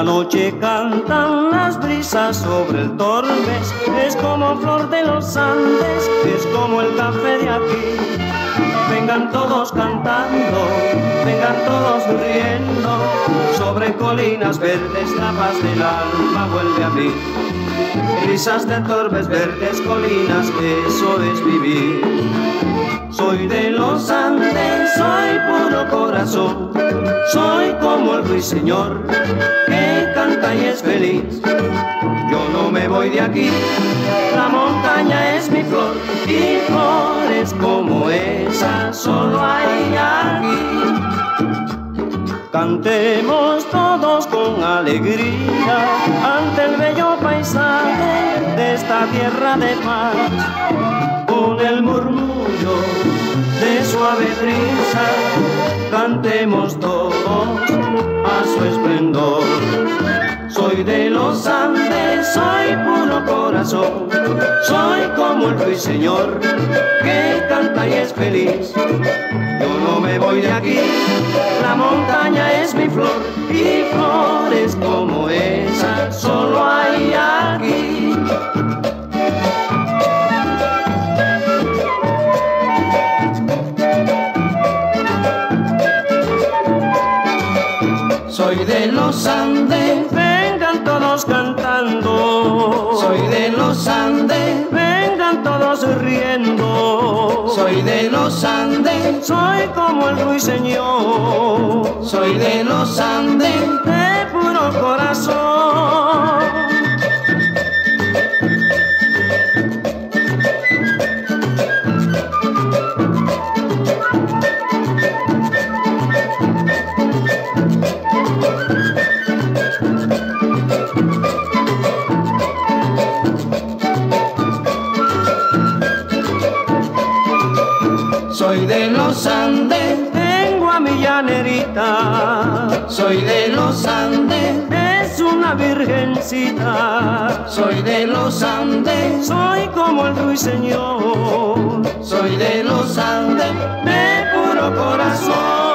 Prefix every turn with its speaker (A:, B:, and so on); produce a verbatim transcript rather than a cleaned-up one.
A: la noche cantan las brisas sobre el Torbes, es como flor de los Andes, es como el café de aquí. Vengan todos cantando, vengan todos riendo, sobre colinas verdes la paz del alma vuelve a mí. Brisas de Torbes, verdes colinas, eso es vivir. Soy de los Andes, soy puro corazón, soy como el ruiseñor que canta y es feliz. Yo no me voy de aquí, la montaña es mi flor y flores como esa solo hay aquí. Cantemos todos con alegría ante el bello paisaje de esta tierra de paz, con el murmullo de suave brisa, cantemos todos a su esplendor. Soy de los Andes, soy puro corazón, soy como el ruiseñor que canta y es feliz. Yo no me voy de aquí, la montaña es mi flor y flores como esa solo hay aquí. Soy de los Andes, vengan todos cantando. Soy de los Andes, vengan todos riendo. Soy de los Andes, soy como el ruiseñor. Soy de los Andes, de puro corazón. Soy de los Andes, tengo a mi llanerita. Soy de los Andes, es una virgencita. Soy de los Andes, soy como el ruiseñor. Soy de los Andes, de puro corazón.